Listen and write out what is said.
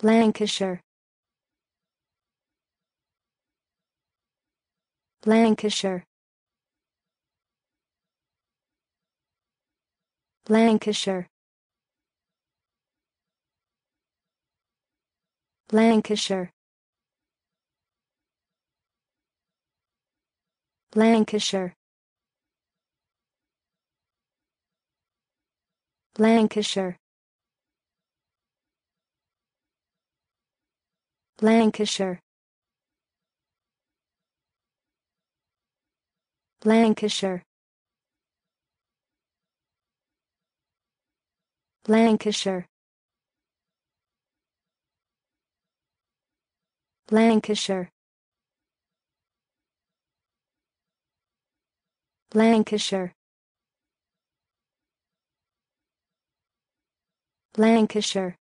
Lancashire, Lancashire, Lancashire, Lancashire, Lancashire, Lancashire, Lancashire, Lancashire, Lancashire, Lancashire, Lancashire, Lancashire,